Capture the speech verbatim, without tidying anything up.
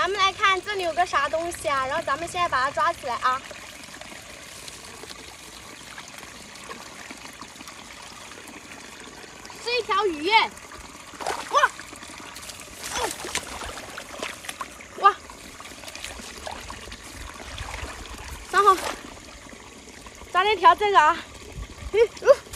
咱们来看这里有个啥东西啊？然后咱们现在把它抓起来啊。是一条鱼耶！哇！哦、哇！然后抓了一条这个啊。嘿，哦